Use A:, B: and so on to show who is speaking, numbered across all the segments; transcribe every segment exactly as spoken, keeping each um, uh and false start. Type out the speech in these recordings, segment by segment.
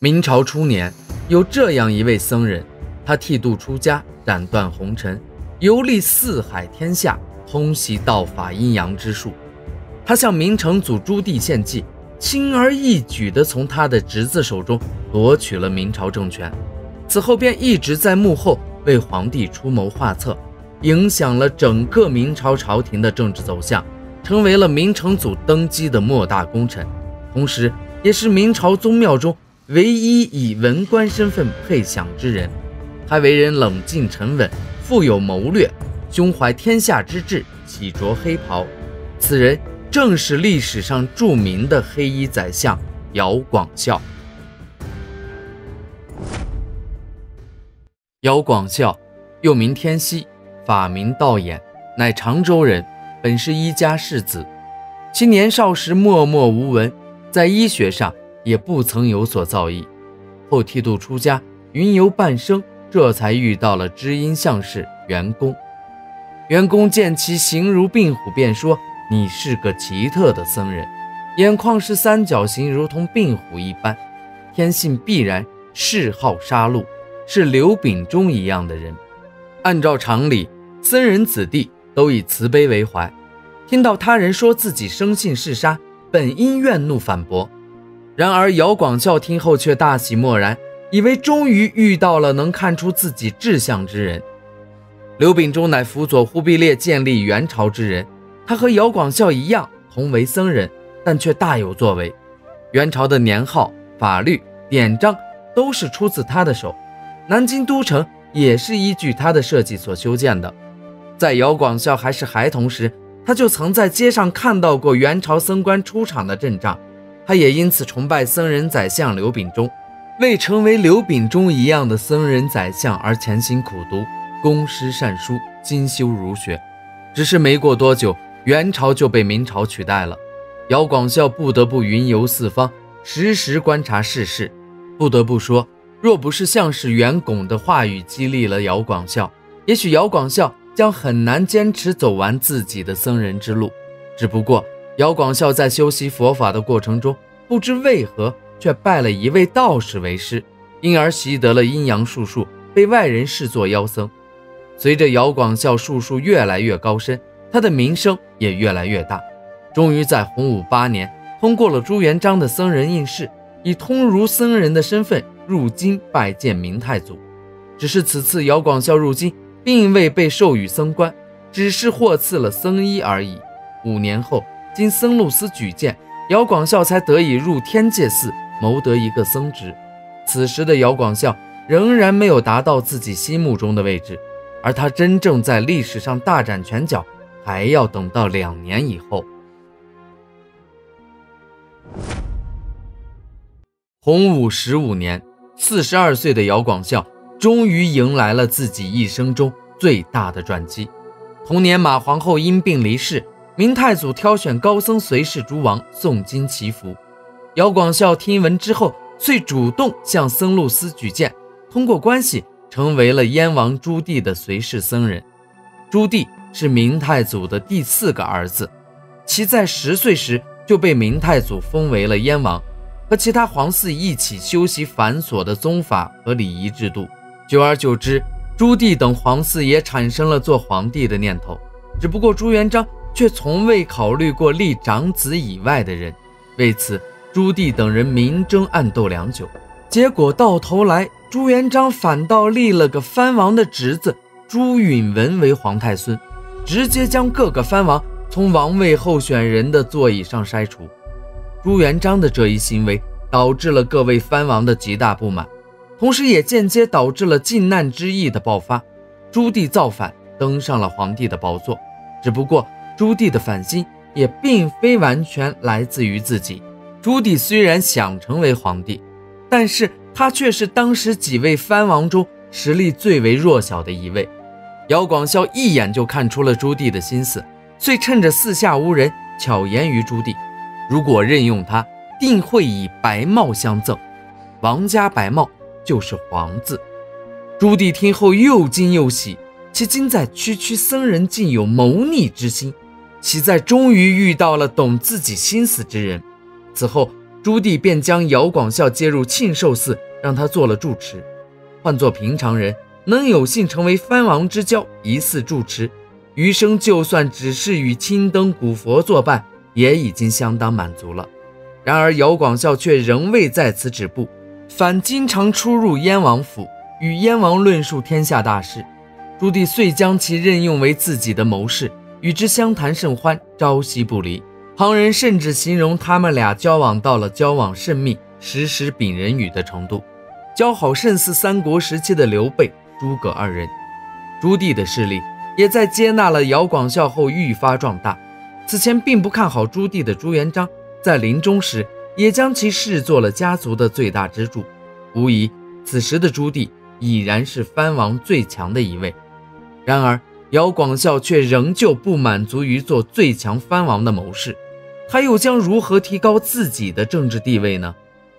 A: 明朝初年，有这样一位僧人，他剃度出家，斩断红尘，游历四海天下，通习道法阴阳之术。他向明成祖朱棣献计，轻而易举地从他的侄子手中夺取了明朝政权。此后便一直在幕后为皇帝出谋划策，影响了整个明朝朝廷的政治走向，成为了明成祖登基的莫大功臣，同时也是明朝宗庙中唯一以文官身份配享之人。他为人冷静沉稳，富有谋略，胸怀天下之志，喜着黑袍。此人正是历史上著名的黑衣宰相姚广孝。姚广孝又名天锡，法名道衍，乃常州人，本是一家世子。其年少时默默无闻，在医学上也不曾有所造诣。后剃度出家，云游半生，这才遇到了知音相士袁公。袁公见其形如病虎，便说：“你是个奇特的僧人，眼眶是三角形，如同病虎一般，天性必然，嗜好杀戮，是刘秉忠一样的人。”按照常理，僧人子弟都以慈悲为怀，听到他人说自己生性嗜杀，本应怨怒反驳。然而姚广孝听后却大喜漠然，以为终于遇到了能看出自己志向之人。刘秉忠乃辅佐忽必烈建立元朝之人，他和姚广孝一样同为僧人，但却大有作为。元朝的年号、法律、典章都是出自他的手，南京都城也是依据他的设计所修建的。在姚广孝还是孩童时，他就曾在街上看到过元朝僧官出场的阵仗，他也因此崇拜僧人宰相刘秉忠，为成为刘秉忠一样的僧人宰相而潜心苦读，攻师善书，精修儒学。只是没过多久，元朝就被明朝取代了，姚广孝不得不云游四方，时时观察世事。不得不说，若不是相士袁拱的话语激励了姚广孝，也许姚广孝将很难坚持走完自己的僧人之路。只不过姚广孝在修习佛法的过程中，不知为何却拜了一位道士为师，因而习得了阴阳术数，被外人视作妖僧。随着姚广孝术数越来越高深，他的名声也越来越大，终于在洪武八年通过了朱元璋的僧人应试，以通儒僧人的身份入京拜见明太祖。只是此次姚广孝入京并未被授予僧官，只是获赐了僧衣而已。五年后，经僧路司举荐，姚广孝才得以入天界寺，谋得一个僧职。此时的姚广孝仍然没有达到自己心目中的位置，而他真正在历史上大展拳脚，还要等到两年以后。洪武十五年，四十二岁的姚广孝终于迎来了自己一生中最大的转机。同年，马皇后因病离世，明太祖挑选高僧随侍诸王诵经祈福。姚广孝听闻之后，遂主动向僧路司举荐，通过关系成为了燕王朱棣的随侍僧人。朱棣是明太祖的第四个儿子，其在十岁时就被明太祖封为了燕王，和其他皇嗣一起修习繁琐的宗法和礼仪制度。久而久之，朱棣等皇嗣也产生了做皇帝的念头，只不过朱元璋却从未考虑过立长子以外的人，为此朱棣等人明争暗斗良久。结果到头来，朱元璋反倒立了个藩王的侄子朱允文为皇太孙，直接将各个藩王从王位候选人的座椅上筛除。朱元璋的这一行为导致了各位藩王的极大不满，同时也间接导致了靖难之役的爆发。朱棣造反，登上了皇帝的宝座，只不过朱棣的反心也并非完全来自于自己。朱棣虽然想成为皇帝，但是他却是当时几位藩王中实力最为弱小的一位。姚广孝一眼就看出了朱棣的心思，遂趁着四下无人，巧言于朱棣，如果任用他，定会以白帽相赠，王家白帽就是皇字。朱棣听后又惊又喜，其今在区区僧人竟有谋逆之心，其在终于遇到了懂自己心思之人。此后朱棣便将姚广孝接入庆寿寺，让他做了住持。换作平常人，能有幸成为藩王之交，一寺住持，余生就算只是与青灯古佛作伴，也已经相当满足了。然而姚广孝却仍未在此止步，反经常出入燕王府，与燕王论述天下大事。朱棣遂将其任用为自己的谋士，与之相谈甚欢，朝夕不离。旁人甚至形容他们俩交往到了交往甚密，时时秉人语的程度，交好甚似三国时期的刘备、诸葛二人。朱棣的势力也在接纳了姚广孝后愈发壮大。此前并不看好朱棣的朱元璋，在临终时也将其视作了家族的最大支柱。无疑，此时的朱棣已然是藩王最强的一位。然而姚广孝却仍旧不满足于做最强藩王的谋士，他又将如何提高自己的政治地位呢？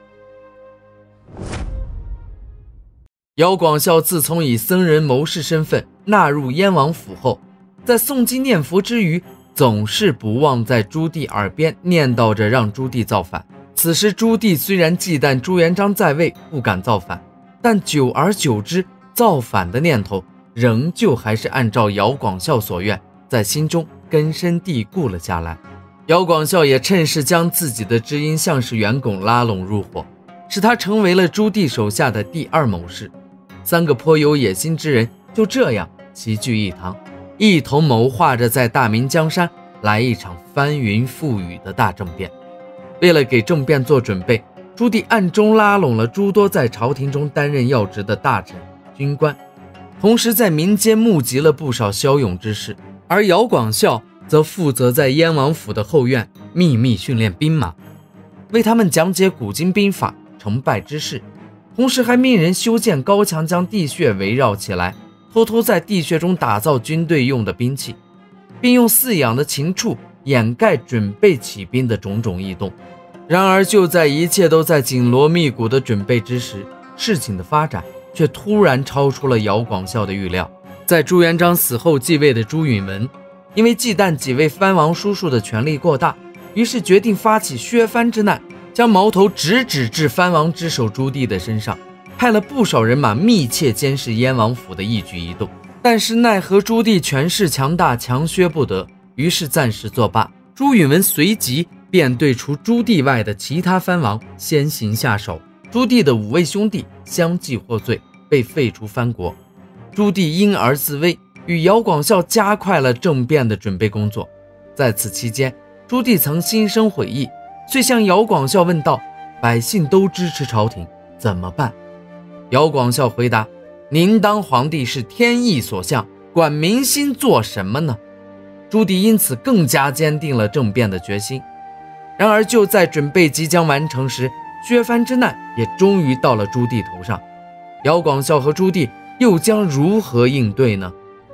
A: 姚广孝自从以僧人谋士身份纳入燕王府后，在诵经念佛之余，总是不忘在朱棣耳边念叨着让朱棣造反。此时朱棣虽然忌惮朱元璋在位，不敢造反，但久而久之，造反的念头仍旧还是按照姚广孝所愿，在心中根深蒂固了下来。姚广孝也趁势将自己的知音项氏袁拱拉拢入伙，使他成为了朱棣手下的第二谋士。三个颇有野心之人就这样齐聚一堂，一同谋划着在大明江山来一场翻云覆雨的大政变。为了给政变做准备，朱棣暗中拉拢了诸多在朝廷中担任要职的大臣、军官，同时在民间募集了不少骁勇之士。而姚广孝则负责在燕王府的后院秘密训练兵马，为他们讲解古今兵法、成败之事，同时还命人修建高墙，将地穴围绕起来，偷偷在地穴中打造军队用的兵器，并用饲养的禽畜掩盖准备起兵的种种异动。然而就在一切都在紧锣密鼓的准备之时，事情的发展却突然超出了姚广孝的预料。在朱元璋死后继位的朱允炆，因为忌惮几位藩王叔叔的权力过大，于是决定发起削藩之难，将矛头直指至藩王之首朱棣的身上，派了不少人马密切监视燕王府的一举一动。但是奈何朱棣权势强大，强削不得，于是暂时作罢。朱允炆随即便对除朱棣外的其他藩王先行下手，朱棣的五位兄弟相继获罪，被废除藩国。朱棣因而自危，与姚广孝加快了政变的准备工作。在此期间，朱棣曾心生悔意，遂向姚广孝问道：百姓都支持朝廷，怎么办？姚广孝回答：您当皇帝是天意所向，管民心做什么呢？朱棣因此更加坚定了政变的决心。然而就在准备即将完成时，削藩之难也终于到了朱棣头上。姚广孝和朱棣又将如何应对呢？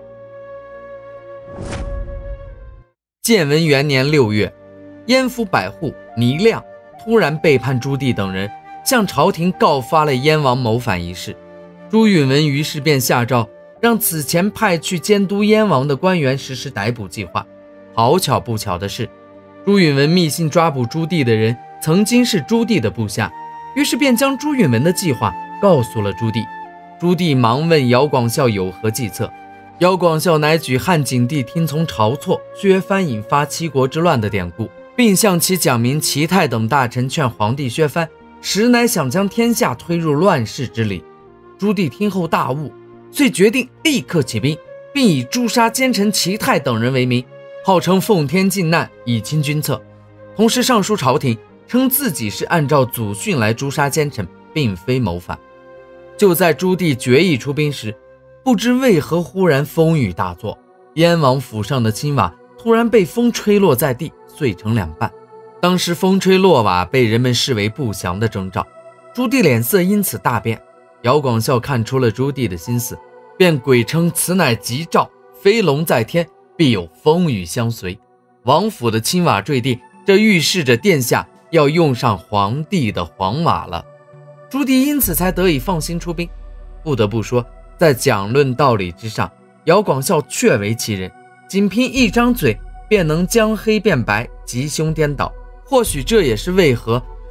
A: 建文元年六月，燕府百户倪亮突然背叛朱棣等人，向朝廷告发了燕王谋反一事。朱允炆于是便下诏，让此前派去监督燕王的官员实施逮捕计划。好巧不巧的是，朱允炆密信抓捕朱棣的人曾经是朱棣的部下，于是便将朱允炆的计划告诉了朱棣。朱棣忙问姚广孝有何计策，姚广孝乃举汉景帝听从晁错削藩引发七国之乱的典故，并向其讲明齐泰等大臣劝皇帝削藩，实乃想将天下推入乱世之理。朱棣听后大悟，遂决定立刻起兵，并以诛杀奸臣齐泰等人为名，号称奉天靖难，以清君侧。同时上书朝廷，称自己是按照祖训来诛杀奸臣，并非谋反。就在朱棣决意出兵时，不知为何忽然风雨大作，燕王府上的青瓦突然被风吹落在地，碎成两半。当时风吹落瓦被人们视为不祥的征兆，朱棣脸色因此大变。姚广孝看出了朱棣的心思，便鬼称此乃吉兆，飞龙在天，必有风雨相随。王府的青瓦坠地，这预示着殿下要用上皇帝的黄瓦了。朱棣因此才得以放心出兵。不得不说，在讲论道理之上，姚广孝确为其人，仅凭一张嘴便能将黑变白，吉凶颠倒。或许这也是为何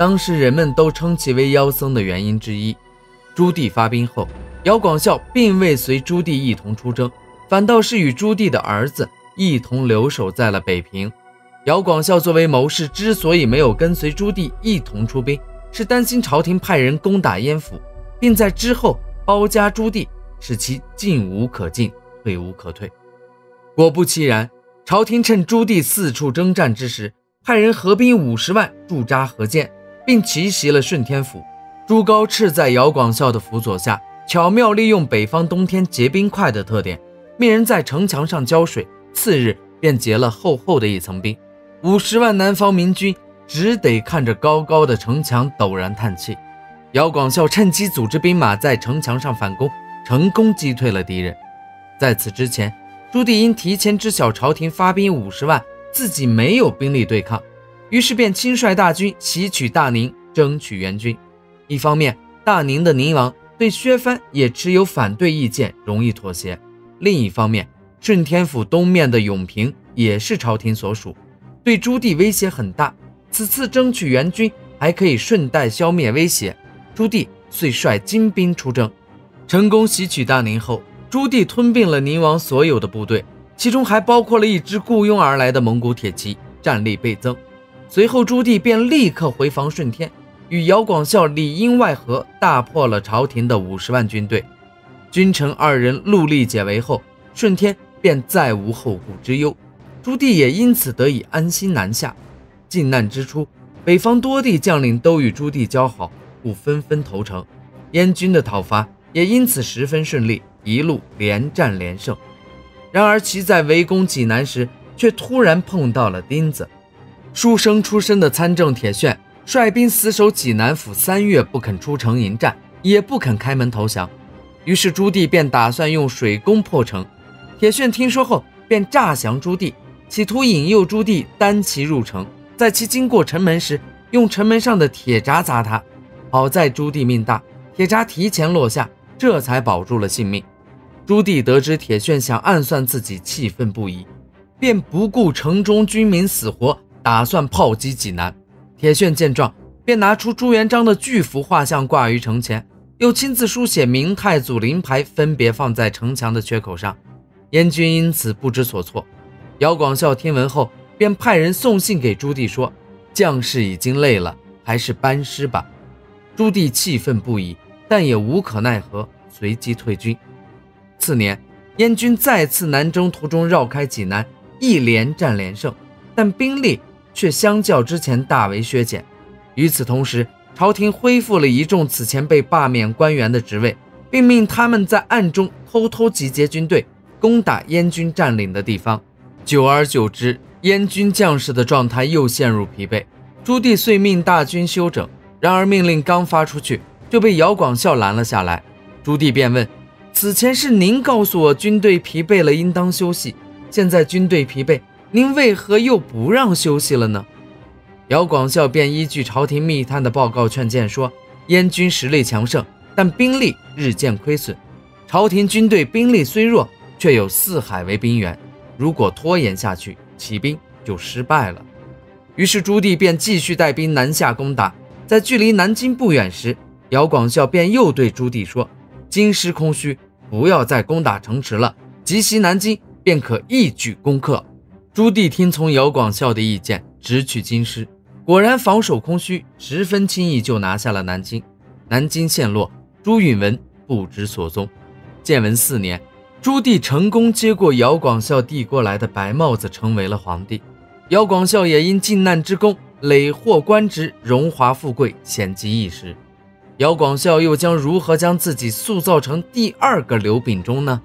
A: 当时人们都称其为妖僧的原因之一。朱棣发兵后，姚广孝并未随朱棣一同出征，反倒是与朱棣的儿子一同留守在了北平。姚广孝作为谋士，之所以没有跟随朱棣一同出兵，是担心朝廷派人攻打燕府，并在之后包夹朱棣，使其进无可进，退无可退。果不其然，朝廷趁朱棣四处征战之时，派人合兵五十万驻扎河间，并奇袭了顺天府。朱高炽在姚广孝的辅佐下，巧妙利用北方冬天结冰快的特点，命人在城墙上浇水，次日便结了厚厚的一层冰。五十万南方民军只得看着高高的城墙陡然叹气。姚广孝趁机组织兵马在城墙上反攻，成功击退了敌人。在此之前，朱棣因提前知晓朝廷发兵五十万，自己没有兵力对抗，于是便亲率大军袭取大宁，争取援军。一方面，大宁的宁王对削藩也持有反对意见，容易妥协；另一方面，顺天府东面的永平也是朝廷所属，对朱棣威胁很大。此次争取援军还可以顺带消灭威胁，朱棣遂率精兵出征。成功袭取大宁后，朱棣吞并了宁王所有的部队，其中还包括了一支雇佣而来的蒙古铁骑，战力倍增。随后朱棣便立刻回防顺天，与姚广孝里应外合，大破了朝廷的五十万军队。君臣二人戮力解围后，顺天便再无后顾之忧，朱棣也因此得以安心南下。靖难之初，北方多地将领都与朱棣交好，故纷纷投诚，燕军的讨伐也因此十分顺利，一路连战连胜。然而其在围攻济南时，却突然碰到了钉子。书生出身的参政铁铉率兵死守济南府三月，不肯出城迎战，也不肯开门投降。于是朱棣便打算用水攻破城。铁铉听说后，便诈降朱棣，企图引诱朱棣单骑入城，在其经过城门时，用城门上的铁闸砸他。好在朱棣命大，铁闸提前落下，这才保住了性命。朱棣得知铁铉想暗算自己，气愤不已，便不顾城中军民死活，打算炮击济南。铁铉见状，便拿出朱元璋的巨幅画像挂于城前，又亲自书写明太祖灵牌，分别放在城墙的缺口上。燕军因此不知所措。姚广孝听闻后，便派人送信给朱棣说，将士已经累了，还是班师吧。朱棣气愤不已，但也无可奈何，随即退军。次年，燕军再次南征途中绕开济南，一连战连胜，但兵力却相较之前大为削减。与此同时，朝廷恢复了一众此前被罢免官员的职位，并命他们在暗中偷偷集结军队，攻打燕军占领的地方。久而久之，燕军将士的状态又陷入疲惫。朱棣遂命大军休整，然而命令刚发出去，就被姚广孝拦了下来。朱棣便问，此前是您告诉我军队疲惫了，应当休息，现在军队疲惫，您为何又不让休息了呢？姚广孝便依据朝廷密探的报告劝谏说，燕军实力强盛，但兵力日渐亏损，朝廷军队兵力虽弱，却有四海为兵源，如果拖延下去，起兵就失败了。于是朱棣便继续带兵南下攻打。在距离南京不远时，姚广孝便又对朱棣说，京师空虚，不要再攻打城池了，急袭南京，便可一举攻克。朱棣听从姚广孝的意见，直取京师，果然防守空虚，十分轻易就拿下了南京。南京陷落，朱允炆不知所踪。建文四年，朱棣成功接过姚广孝递过来的白帽子，成为了皇帝。姚广孝也因靖难之功，累获官职，荣华富贵，显极一时。姚广孝又将如何将自己塑造成第二个刘秉忠呢？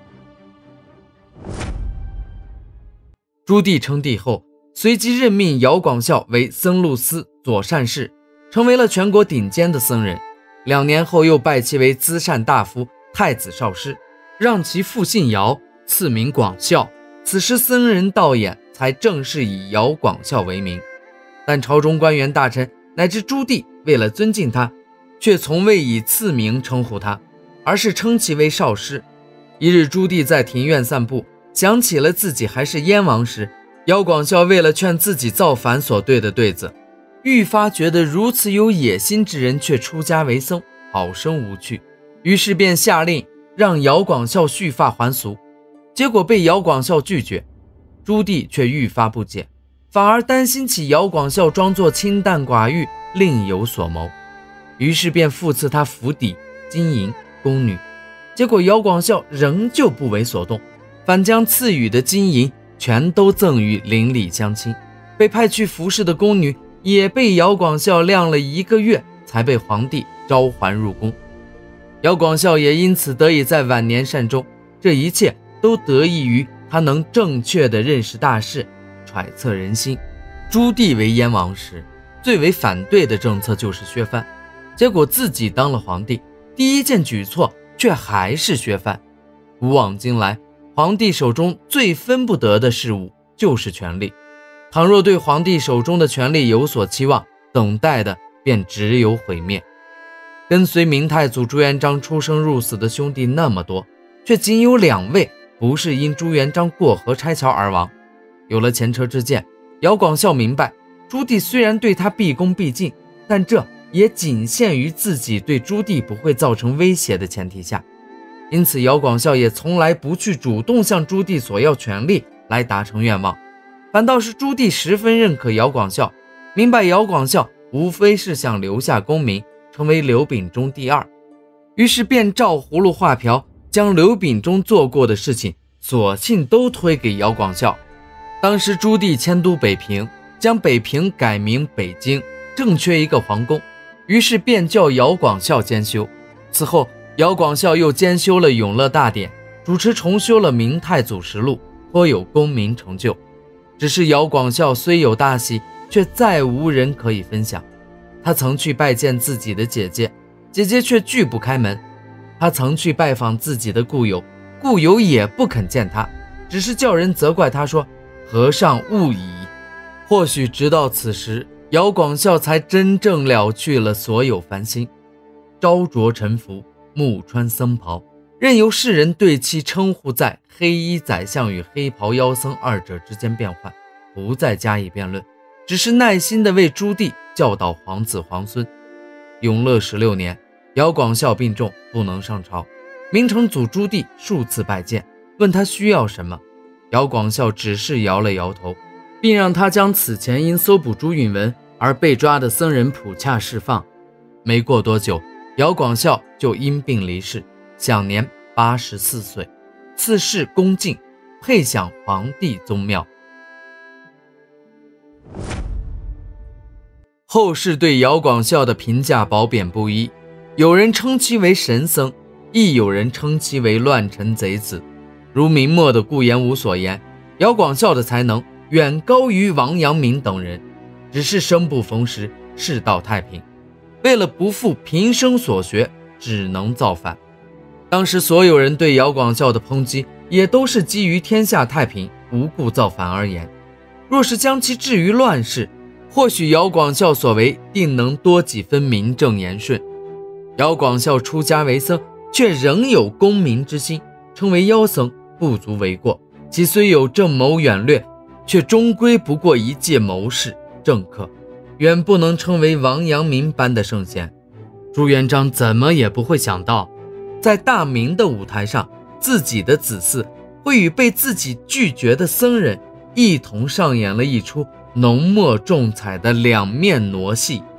A: 朱棣称帝后，随即任命姚广孝为僧录司左善事，成为了全国顶尖的僧人。两年后又拜其为资善大夫、太子少师，让其父姓姚，赐名广孝。此时僧人道衍才正式以姚广孝为名。但朝中官员大臣乃至朱棣为了尊敬他，却从未以赐名称呼他，而是称其为少师。一日朱棣在庭院散步，想起了自己还是燕王时，姚广孝为了劝自己造反所对的对子， 愈发觉得如此有野心之人却出家为僧，好生无趣，于是便下令让姚广孝蓄发还俗，结果被姚广孝拒绝。朱棣却愈发不解，反而担心起姚广孝装作清淡寡欲，另有所谋，于是便复赐他府邸、金银、宫女。结果姚广孝仍旧不为所动，反将赐予的金银全都赠予邻里乡亲。被派去服侍的宫女也被姚广孝晾了一个月，才被皇帝召还入宫。姚广孝也因此得以在晚年善终，这一切都得益于他能正确地认识大势，揣测人心。朱棣为燕王时，最为反对的政策就是削藩，结果自己当了皇帝，第一件举措却还是削藩。古往今来，皇帝手中最分不得的事物就是权力，倘若对皇帝手中的权力有所期望，等待的便只有毁灭。跟随明太祖朱元璋出生入死的兄弟那么多，却仅有两位不是因朱元璋过河拆桥而亡。有了前车之鉴，姚广孝明白，朱棣虽然对他毕恭毕敬，但这也仅限于自己对朱棣不会造成威胁的前提下。因此姚广孝也从来不去主动向朱棣索要权力来达成愿望，反倒是朱棣十分认可姚广孝，明白姚广孝无非是想留下功名，成为刘秉忠第二，于是便照葫芦画瓢，将刘秉忠做过的事情索性都推给姚广孝。当时朱棣迁都北平，将北平改名北京，正缺一个皇宫，于是便叫姚广孝监修。此后姚广孝又监修了永乐大典，主持重修了明太祖实录，颇有功名成就。只是姚广孝虽有大喜，却再无人可以分享。他曾去拜见自己的姐姐，姐姐却拒不开门。他曾去拜访自己的故友，故友也不肯见他，只是叫人责怪他说：“和尚勿疑。”或许直到此时，姚广孝才真正了却了所有烦心，朝着臣服，暮穿僧袍，任由世人对其称呼在黑衣宰相与黑袍妖僧二者之间变换，不再加以辩论，只是耐心地为朱棣教导皇子皇孙。永乐十六年，姚广孝病重，不能上朝。明成祖朱棣数次拜见，问他需要什么，姚广孝只是摇了摇头，并让他将此前因搜捕朱允文而被抓的僧人普洽释放。没过多久，姚广孝就因病离世，享年八十四岁，赐谥恭敬，配享皇帝宗庙。后世对姚广孝的评价褒贬不一，有人称其为神僧，亦有人称其为乱臣贼子。如明末的顾炎武所言，姚广孝的才能远高于王阳明等人，只是生不逢时，世道太平，为了不负平生所学，只能造反。当时所有人对姚广孝的抨击，也都是基于天下太平，无故造反而言。若是将其置于乱世，或许姚广孝所为定能多几分名正言顺。姚广孝出家为僧，却仍有功名之心，称为妖僧不足为过。其虽有正谋远略，却终归不过一介谋士政客，远不能称为王阳明般的圣贤。朱元璋怎么也不会想到，在大明的舞台上，自己的子嗣会与被自己拒绝的僧人一同上演了一出浓墨重彩的两面傩戏。